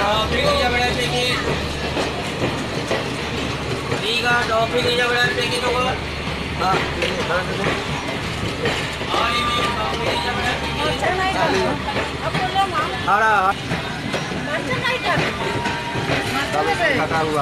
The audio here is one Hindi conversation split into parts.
टॉफी की जबड़ा पैकेट ठीक है। टॉफी की जबड़ा पैकेट होगा। हाँ और ये टॉफी की जबड़ा पैकेट हरा कटा हुआ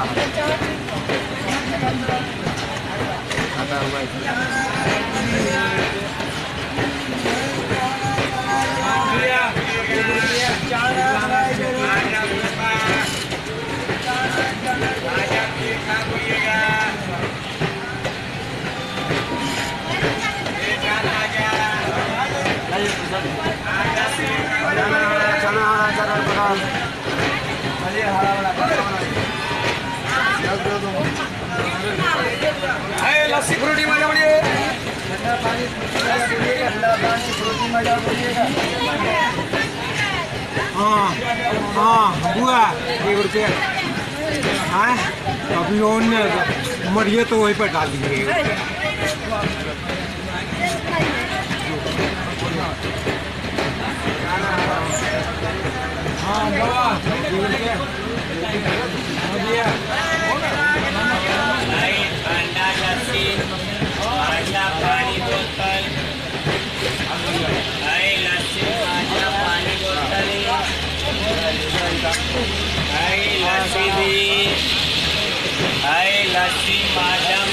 लस्सी फ्रूटी मजा बढ़िए ठंडा पानी फ्रूटी मजा बढ़िएगा। हाँ हाँ बुआ 1 रुपया हाँ अभी मरिए तो वहीं पर डाल दीजिए। हाँ बाबा ठंडा लस्सी ताजा पानी बोतल लस्सी ताजा पानी बोतल लस्सी भी लस्सी माजा